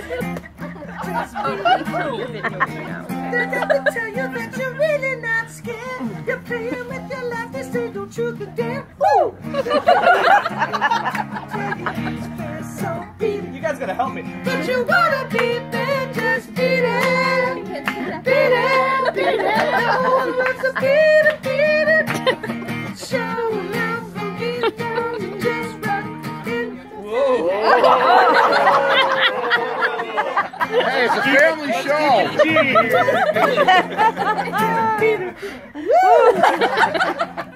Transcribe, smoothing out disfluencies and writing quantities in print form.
They're gonna tell you that you're really not scared. You're playing with your life, they say don't you the damn. Woo! So beat it. You guys gotta help me. But you wanna beat it, just beat it. Beat it, beat it. Oh, let's beat it, beat it. Show love from beat down and just rock it. Whoa. Hey, it's a family show. Beat it. Woo!